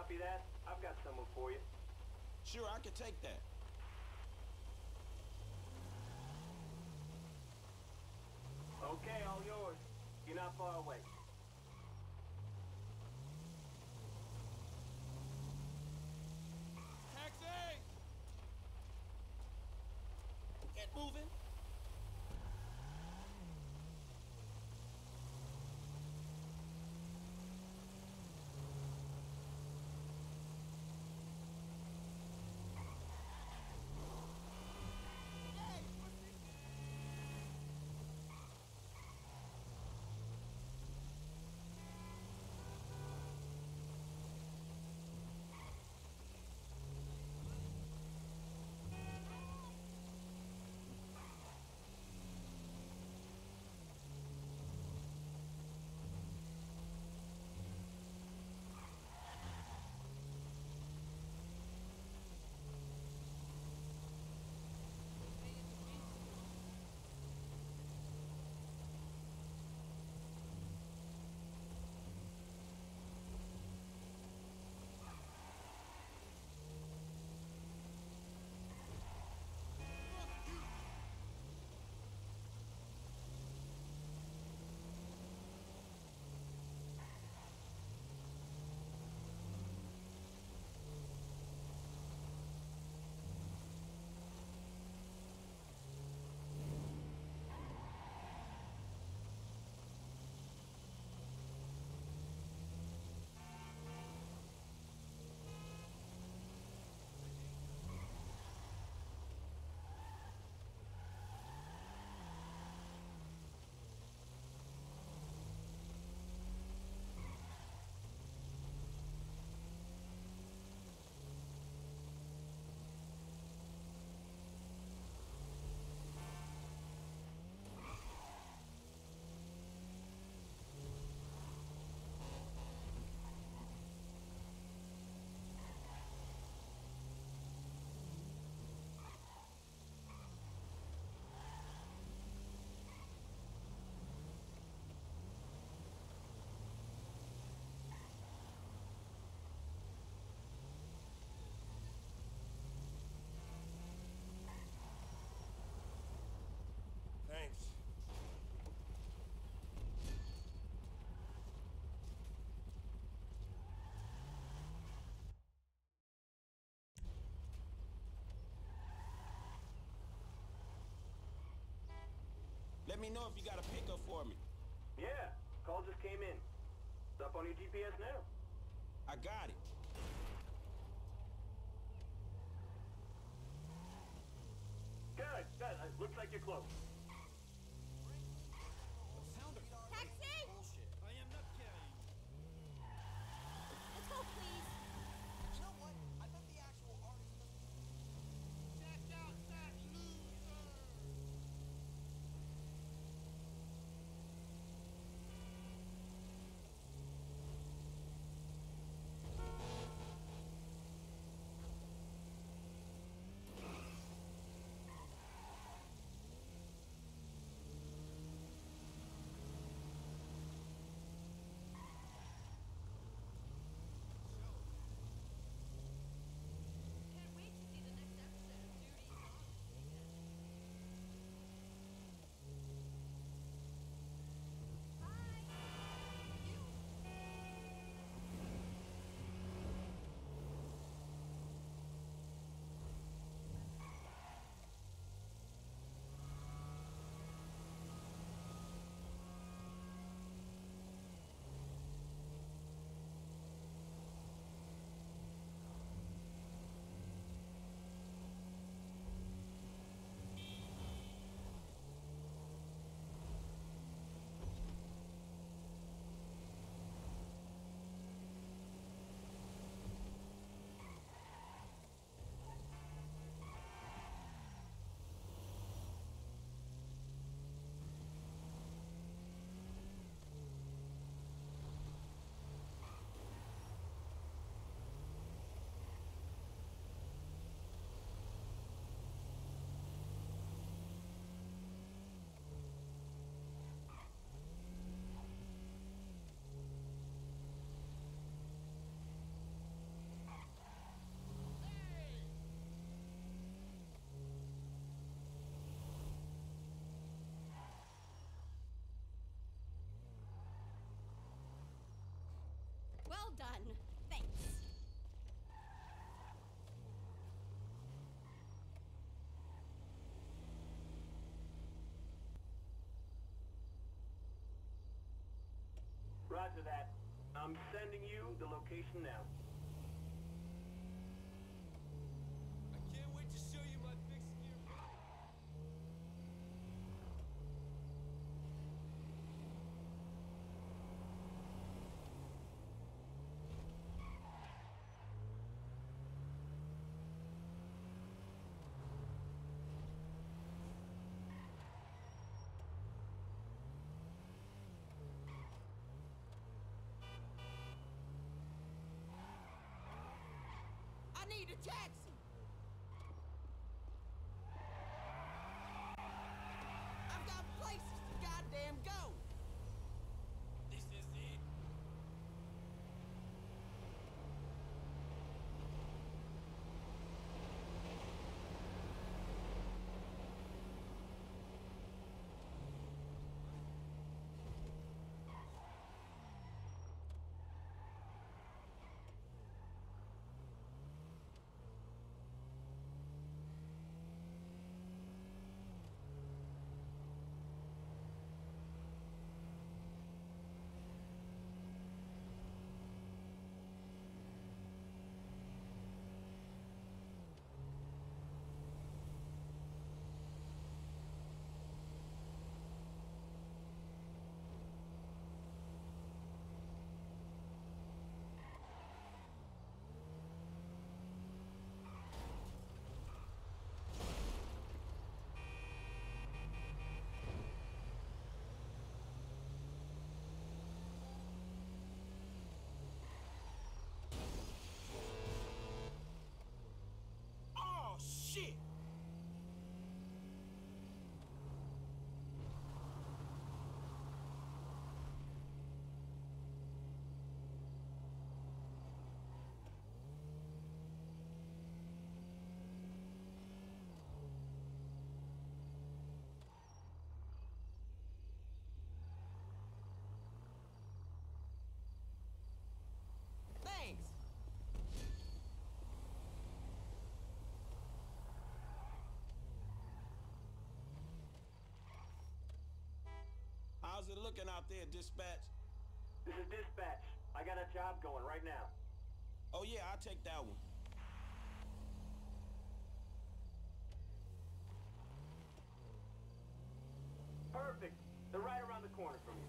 Copy that. I've got someone for you. Sure, I can take that. Okay, all yours. You're not far away. Taxi! Get moving. Thanks. Let me know if you got a pickup for me. Yeah, call just came in. It's up on your GPS now. I got it. Good, good. Looks like you're close. Taxi! Bullshit. I am not carrying. Let's go, please. You know what? I bet the actual artist doesn't... Check out that loser! I'm sending you the location now. I can't wait to show you my fixed gear body. I need a taxi. I've got places to goddamn go. This is it. Oh, shit! Thanks. How's it looking out there, dispatch? This is dispatch. I got a job going right now. Oh, yeah, I'll take that one. Perfect. They're right around the corner from you.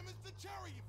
Mr. Cherry,